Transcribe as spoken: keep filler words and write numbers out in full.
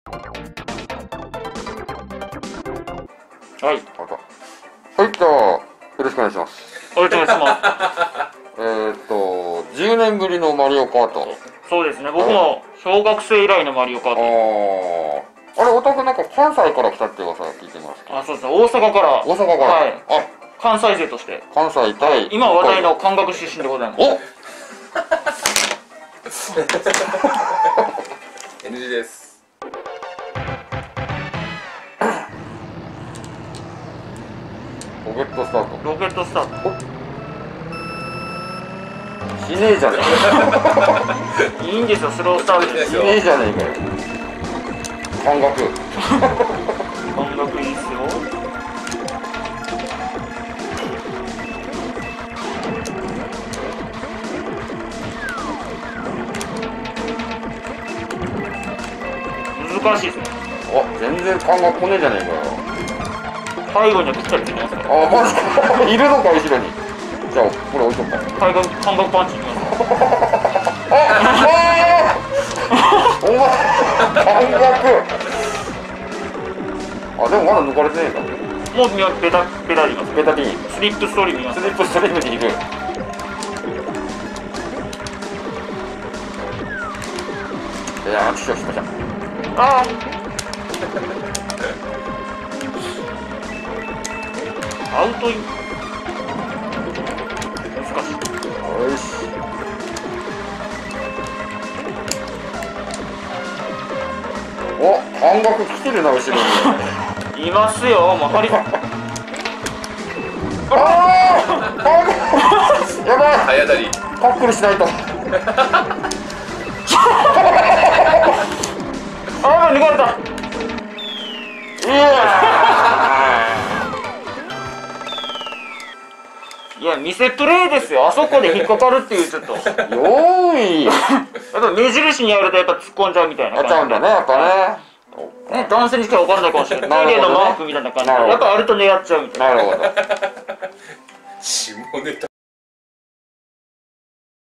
はい。 はい、じゃあ、よろしくお願いします。 お願いします。 えーっと、じゅうねんぶりのマリオカート。 そうですね、僕も小学生以来のマリオカート。 ああ。あれ、お宅なんか関西から来たって噂聞いてます。 あ、そうですね、大阪から。 大阪から。 はい。 あ、 関西勢として。 関西対。 今話題の関学出身でございます。 おエヌジー です。 ロケットスタート。 ロケットスタート。 しねえじゃねえいいんですよ、スロースタートです。 しねえじゃねえかよ。半額半額いいっすよ。難しいですね。 あ、全然感覚来ねえじゃねえかよ。 背後にはぴったりついてますから。 あ、マジかいるのか、後ろに。じゃあ、これ置いとくか。 半額、半額パンチいきます。 あお前、半額あ、でもまだ抜かれてねえか。 もうベタ、ベタでいます。 ベタでいい。 スリップストリームいます。 スリップストリームにいる。いやー、ちょっとしました。 ああアウトイン難しい。 よし。お、半額来てるな、後ろにいますよ、もうハリああやばい、 早当たりタックルしないとああ、抜かれた。いやいや、見せプレーですよ。あそこで引っかかるっていう、ちょっとよんいやっぱ目印にやるとやっぱ突っ込んじゃうみたいなやっちゃうんだね、やっぱね。 ね、男性にしか分かんないかもしれない。トイレのマークみたいな感じでやっぱあると狙っちゃうみたいな。 なるほど下ネタ